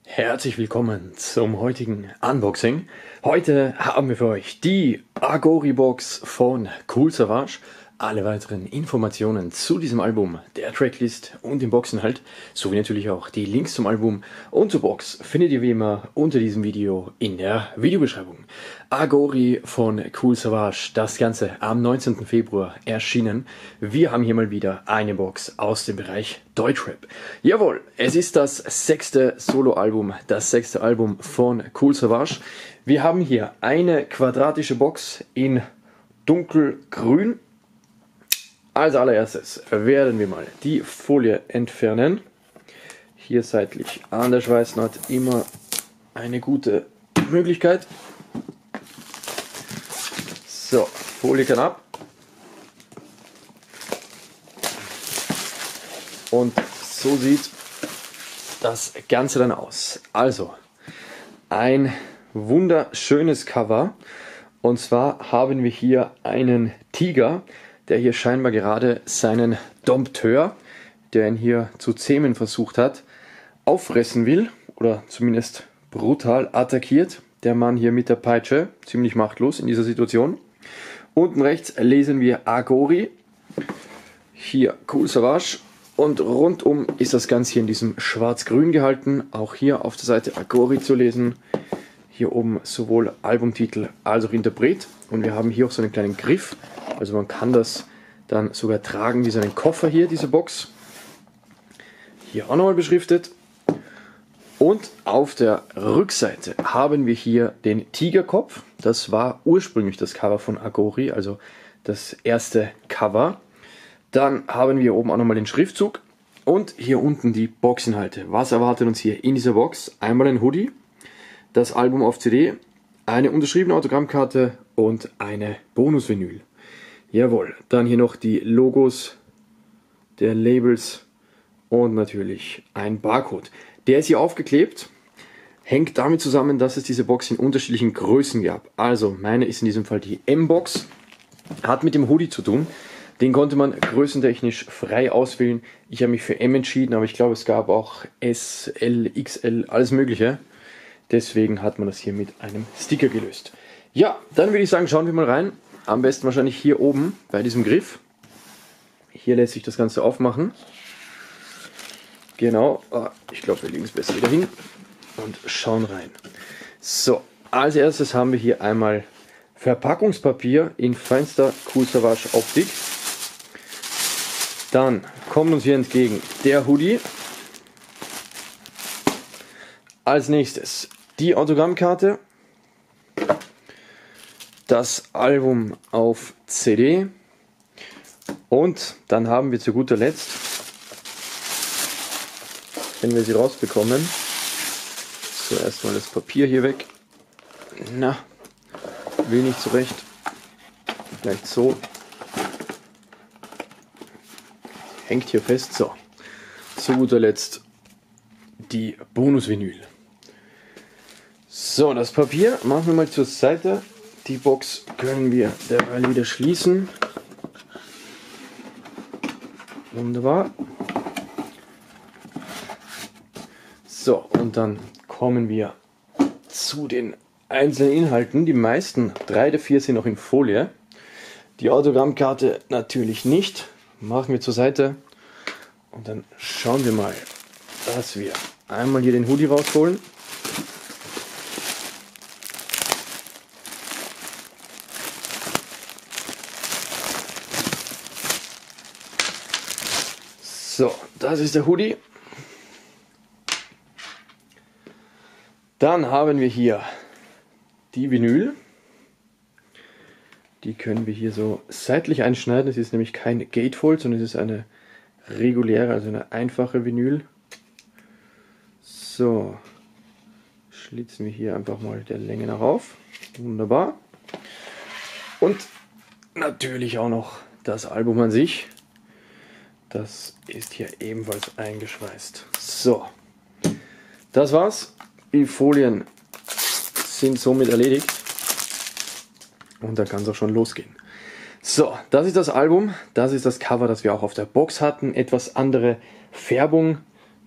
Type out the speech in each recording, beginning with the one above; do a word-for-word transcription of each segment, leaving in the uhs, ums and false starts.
Herzlich willkommen zum heutigen Unboxing. Heute haben wir für euch die Agori-Box von Cool Savage. Alle weiteren Informationen zu diesem Album, der Tracklist und dem Boxinhalt, sowie natürlich auch die Links zum Album und zur Box findet ihr wie immer unter diesem Video in der Videobeschreibung. Agori von Cool Savage, das Ganze am neunzehnten Februar erschienen. Wir haben hier mal wieder eine Box aus dem Bereich Deutschrap. Jawohl, es ist das sechste Soloalbum, das sechste Album von Cool Savage. Wir haben hier eine quadratische Box in dunkelgrün. Als allererstes werden wir mal die Folie entfernen. Hier seitlich an der Schweißnaht immer eine gute Möglichkeit. So, Folie kann ab. Und so sieht das Ganze dann aus. Also, ein wunderschönes Cover. Und zwar haben wir hier einen Tiger, der hier scheinbar gerade seinen Dompteur, der ihn hier zu zähmen versucht hat, auffressen will oder zumindest brutal attackiert. Der Mann hier mit der Peitsche, ziemlich machtlos in dieser Situation. Unten rechts lesen wir Agori, hier Cool Savage und rundum ist das Ganze hier in diesem schwarz-grün gehalten. Auch hier auf der Seite Agori zu lesen. Hier oben sowohl Albumtitel als auch Interpret. Und wir haben hier auch so einen kleinen Griff. Also man kann das dann sogar tragen wie so einen Koffer hier, diese Box. Hier auch nochmal beschriftet. Und auf der Rückseite haben wir hier den Tigerkopf. Das war ursprünglich das Cover von Agori, also das erste Cover. Dann haben wir oben auch nochmal den Schriftzug. Und hier unten die Boxinhalte. Was erwartet uns hier in dieser Box? Einmal ein Hoodie, das Album auf C D, eine unterschriebene Autogrammkarte und eine Bonus-Vinyl. Jawohl, dann hier noch die Logos der Labels und natürlich ein Barcode. Der ist hier aufgeklebt, hängt damit zusammen, dass es diese Box in unterschiedlichen Größen gab. Also meine ist in diesem Fall die M-Box, hat mit dem Hoodie zu tun. Den konnte man größentechnisch frei auswählen. Ich habe mich für M entschieden, aber ich glaube es gab auch S, L, X L, alles mögliche. Deswegen hat man das hier mit einem Sticker gelöst. Ja, dann würde ich sagen, schauen wir mal rein. Am besten wahrscheinlich hier oben bei diesem Griff. Hier lässt sich das Ganze aufmachen. Genau, ich glaube wir legen es besser wieder hin und schauen rein. So, als erstes haben wir hier einmal Verpackungspapier in feinster Cool Savage Optik. Dann kommt uns hier entgegen der Hoodie. Als nächstes die Autogrammkarte, das Album auf C D und dann haben wir zu guter Letzt, wenn wir sie rausbekommen, so erstmal das Papier hier weg, na, will nicht zurecht, vielleicht so, hängt hier fest, so, zu guter Letzt die Bonus-Vinyl. So, das Papier machen wir mal zur Seite. Die Box können wir derweil wieder schließen. Wunderbar. So, und dann kommen wir zu den einzelnen Inhalten. Die meisten, drei der vier, sind noch in Folie. Die Autogrammkarte natürlich nicht. Machen wir zur Seite. Und dann schauen wir mal, dass wir einmal hier den Hoodie rausholen. So, das ist der Hoodie. Dann haben wir hier die Vinyl. Die können wir hier so seitlich einschneiden. Es ist nämlich kein Gatefold, sondern es ist eine reguläre, also eine einfache Vinyl. So, schlitzen wir hier einfach mal der Länge nach auf. Wunderbar. Und natürlich auch noch das Album an sich. Das ist hier ebenfalls eingeschweißt. So, das war's. Die Folien sind somit erledigt. Und dann kann es auch schon losgehen. So, das ist das Album. Das ist das Cover, das wir auch auf der Box hatten. Etwas andere Färbung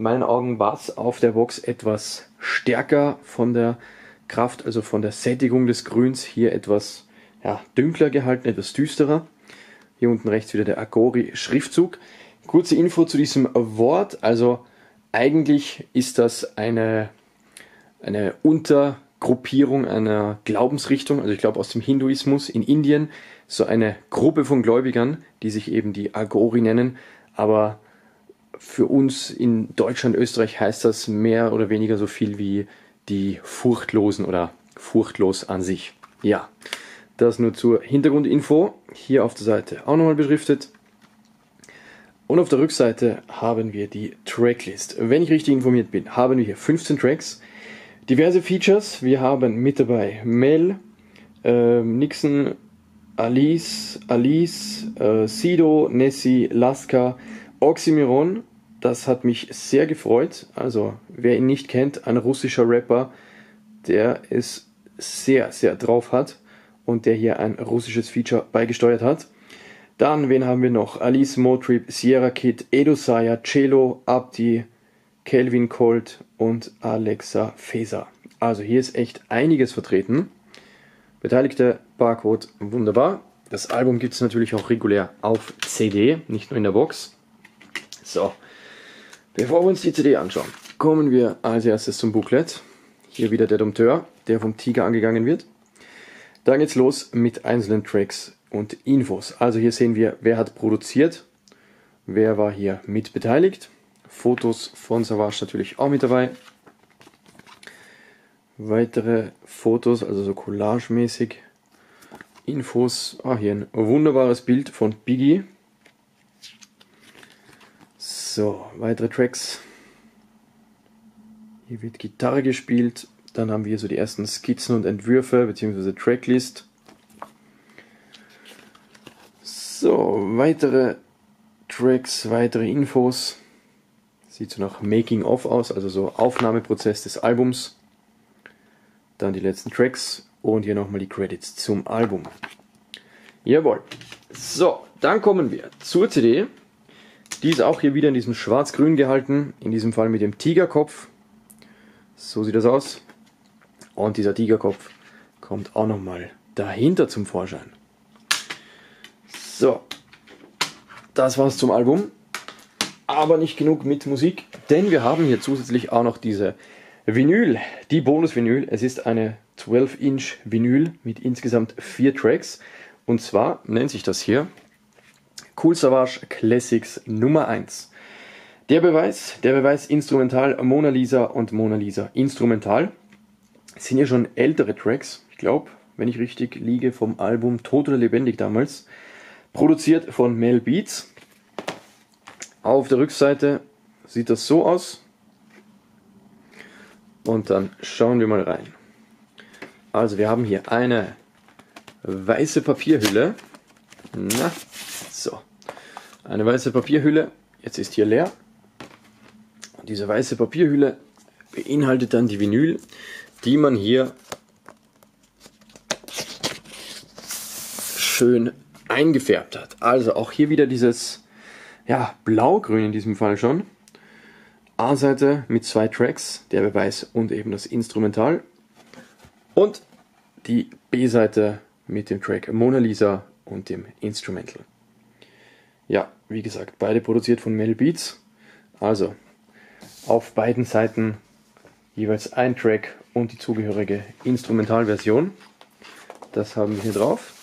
meinen Augen war es auf der Box etwas stärker von der Kraft, also von der Sättigung des Grüns. Hier etwas ja, dünkler gehalten, etwas düsterer. Hier unten rechts wieder der Agori-Schriftzug. Kurze Info zu diesem Wort. Also eigentlich ist das eine, eine Untergruppierung einer Glaubensrichtung, also ich glaube aus dem Hinduismus in Indien, so eine Gruppe von Gläubigern, die sich eben die Agori nennen. Aber für uns in Deutschland, Österreich heißt das mehr oder weniger so viel wie die Furchtlosen oder furchtlos an sich. Ja, das nur zur Hintergrundinfo. Hier auf der Seite auch nochmal beschriftet. Und auf der Rückseite haben wir die Tracklist. Wenn ich richtig informiert bin, haben wir hier fünfzehn Tracks, diverse Features. Wir haben mit dabei Mel, äh, Nixon, Alice, Alice, äh, Sido, Nessie, Laska, Oxymiron. Das hat mich sehr gefreut. Also wer ihn nicht kennt, ein russischer Rapper, der es sehr, sehr drauf hat und der hier ein russisches Feature beigesteuert hat. Dann, wen haben wir noch? Alice, Motrip, Sierra Kid, Edo Saya, Cello, Abdi, Kelvin Colt und Alexa Fesa. Also hier ist echt einiges vertreten. Beteiligte Barcode, wunderbar. Das Album gibt es natürlich auch regulär auf C D, nicht nur in der Box. So, bevor wir uns die C D anschauen, kommen wir als erstes zum Booklet. Hier wieder der Dompteur, der vom Tiger angegangen wird. Dann geht's los mit einzelnen Tracks und Infos. Also hier sehen wir, wer hat produziert, wer war hier mit beteiligt. Fotos von Savage natürlich auch mit dabei. Weitere Fotos, also so collagemäßig. Infos, ah, hier ein wunderbares Bild von Biggie. So, weitere Tracks. Hier wird Gitarre gespielt. Dann haben wir so die ersten Skizzen und Entwürfe bzw. Tracklist. So, weitere Tracks, weitere Infos. Sieht so nach Making of aus, also so Aufnahmeprozess des Albums. Dann die letzten Tracks und hier nochmal die Credits zum Album. Jawohl. So, dann kommen wir zur C D. Die ist auch hier wieder in diesem schwarz-grün gehalten, in diesem Fall mit dem Tigerkopf. So sieht das aus. Und dieser Tigerkopf kommt auch nochmal dahinter zum Vorschein. So, das war's zum Album. Aber nicht genug mit Musik, denn wir haben hier zusätzlich auch noch diese Vinyl, die Bonus-Vinyl. Es ist eine zwölf Inch Vinyl mit insgesamt vier Tracks. Und zwar nennt sich das hier Kool Savas Classics Nummer eins. Der Beweis, der Beweis Instrumental Mona Lisa und Mona Lisa Instrumental. Es sind ja schon ältere Tracks, ich glaube, wenn ich richtig liege, vom Album Tot oder Lebendig damals. Produziert von Mel Beats. Auf der Rückseite sieht das so aus. Und dann schauen wir mal rein. Also wir haben hier eine weiße Papierhülle. Na, so. Eine weiße Papierhülle. Jetzt ist hier leer. Und diese weiße Papierhülle beinhaltet dann die Vinyl, die man hier schön eingefärbt hat. Also auch hier wieder dieses ja, Blau-Grün in diesem Fall schon. A-Seite mit zwei Tracks, der Beweis und eben das Instrumental. Und die B-Seite mit dem Track Mona Lisa und dem Instrumental. Ja, wie gesagt, beide produziert von Mel Beats. Also auf beiden Seiten jeweils ein Track und die zugehörige Instrumentalversion. Das haben wir hier drauf.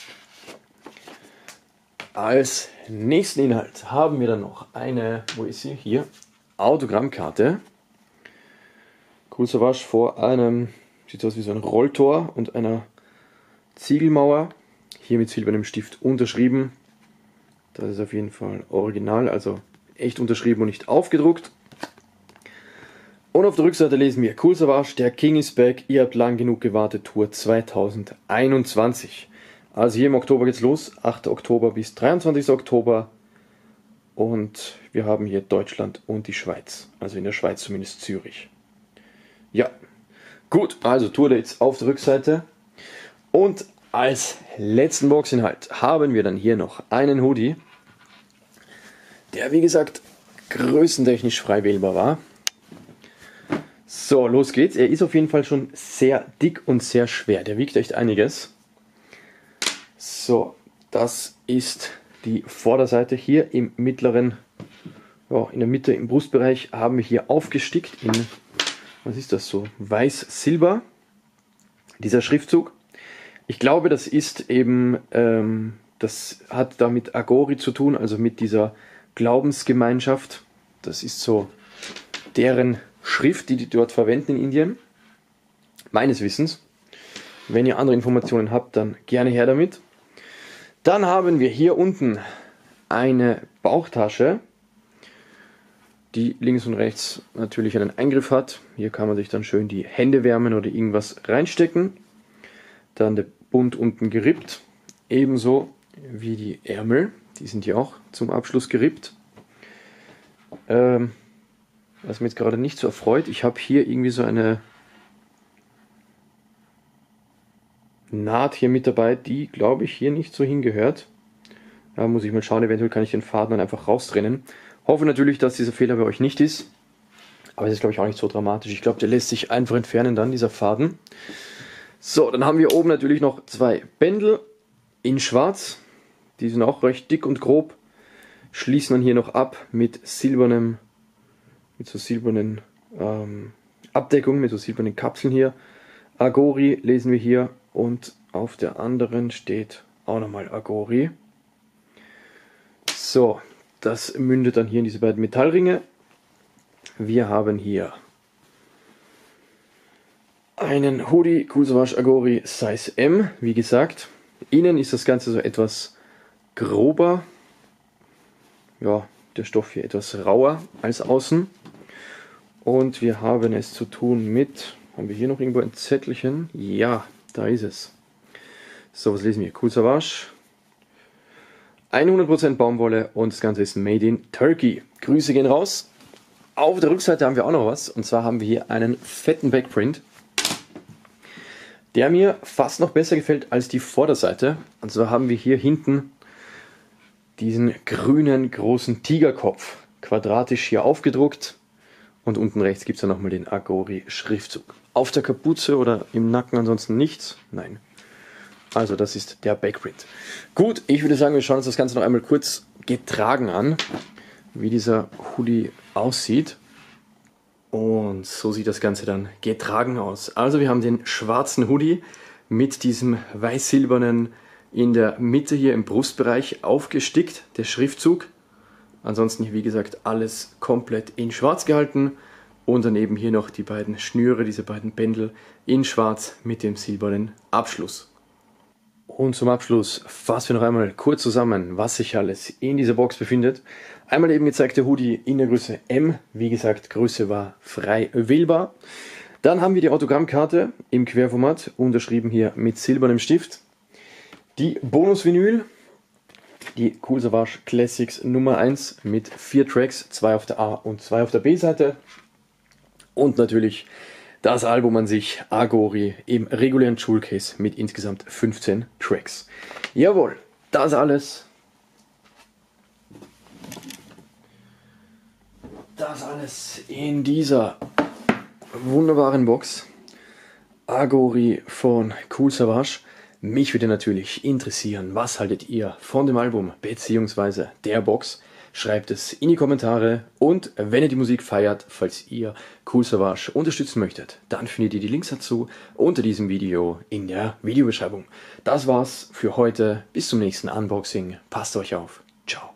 Als nächsten Inhalt haben wir dann noch eine, wo ist sie? Hier, Autogrammkarte. Kool Savas vor einem, sieht aus wie so ein Rolltor und einer Ziegelmauer. Hier mit silbernem Stift unterschrieben. Das ist auf jeden Fall original, also echt unterschrieben und nicht aufgedruckt. Und auf der Rückseite lesen wir: Kool Savas, der King is back, ihr habt lang genug gewartet, Tour zweitausendeinundzwanzig. Also hier im Oktober geht's los, achter Oktober bis dreiundzwanzigster Oktober. Und wir haben hier Deutschland und die Schweiz, also in der Schweiz zumindest Zürich. Ja, gut, also Tourdates auf der Rückseite. Und als letzten Boxinhalt haben wir dann hier noch einen Hoodie, der wie gesagt größentechnisch frei wählbar war. So, los geht's. Er ist auf jeden Fall schon sehr dick und sehr schwer. Der wiegt echt einiges. So, das ist die Vorderseite hier im mittleren, ja, in der Mitte im Brustbereich haben wir hier aufgestickt in, was ist das so, weiß-silber, dieser Schriftzug. Ich glaube, das ist eben, ähm, das hat da mit Aghori zu tun, also mit dieser Glaubensgemeinschaft. Das ist so deren Schrift, die die dort verwenden in Indien, meines Wissens. Wenn ihr andere Informationen habt, dann gerne her damit. Dann haben wir hier unten eine Bauchtasche, die links und rechts natürlich einen Eingriff hat. Hier kann man sich dann schön die Hände wärmen oder irgendwas reinstecken. Dann der Bund unten gerippt, ebenso wie die Ärmel, die sind hier auch zum Abschluss gerippt. Ähm, was mich jetzt gerade nicht so erfreut, ich habe hier irgendwie so eine Naht hier mit dabei, die glaube ich hier nicht so hingehört. Da muss ich mal schauen, eventuell kann ich den Faden dann einfach raustrennen. Hoffe natürlich, dass dieser Fehler bei euch nicht ist, aber es ist glaube ich auch nicht so dramatisch. Ich glaube, der lässt sich einfach entfernen dann, dieser Faden. So, dann haben wir oben natürlich noch zwei Bändel in schwarz, die sind auch recht dick und grob, schließen dann hier noch ab mit silbernem, mit so silbernen ähm, Abdeckungen, mit so silbernen Kapseln hier. Aghori lesen wir hier und auf der anderen steht auch nochmal Aghori. So, das mündet dann hier in diese beiden Metallringe. Wir haben hier einen Hoodie Cool Savage Aghori Size M, wie gesagt. Innen ist das Ganze so etwas grober. Ja, der Stoff hier etwas rauer als außen. Und wir haben es zu tun mit, haben wir hier noch irgendwo ein Zettelchen? Ja, da ist es. So, was lesen wir? Cool Savage. hundert Prozent Baumwolle und das Ganze ist Made in Turkey. Grüße gehen raus. Auf der Rückseite haben wir auch noch was. Und zwar haben wir hier einen fetten Backprint, der mir fast noch besser gefällt als die Vorderseite. Und zwar haben wir hier hinten diesen grünen großen Tigerkopf quadratisch hier aufgedruckt. Und unten rechts gibt es dann nochmal den Aghori-Schriftzug. Auf der Kapuze oder im Nacken ansonsten nichts? Nein. Also das ist der Backprint. Gut, ich würde sagen, wir schauen uns das Ganze noch einmal kurz getragen an, wie dieser Hoodie aussieht. Und so sieht das Ganze dann getragen aus. Also wir haben den schwarzen Hoodie mit diesem weiß-silbernen in der Mitte hier im Brustbereich aufgestickt, der Schriftzug. Ansonsten hier, wie gesagt, alles komplett in schwarz gehalten und daneben hier noch die beiden Schnüre, diese beiden Bändel in schwarz mit dem silbernen Abschluss. Und zum Abschluss fassen wir noch einmal kurz zusammen, was sich alles in dieser Box befindet. Einmal eben gezeigt der Hoodie in der Größe M, wie gesagt, Größe war frei wählbar. Dann haben wir die Autogrammkarte im Querformat, unterschrieben hier mit silbernem Stift. Die Bonus-Vinyl. Die Cool Savage Classics Nummer eins mit vier Tracks, zwei auf der A- und zwei auf der B-Seite. Und natürlich das Album an sich, Aghori, im regulären Jewel-Case mit insgesamt fünfzehn Tracks. Jawohl, das alles. Das alles in dieser wunderbaren Box. Aghori von Cool Savage. Mich würde natürlich interessieren, was haltet ihr von dem Album bzw. der Box? Schreibt es in die Kommentare und wenn ihr die Musik feiert, falls ihr Cool Savage unterstützen möchtet, dann findet ihr die Links dazu unter diesem Video in der Videobeschreibung. Das war's für heute. Bis zum nächsten Unboxing. Passt euch auf. Ciao.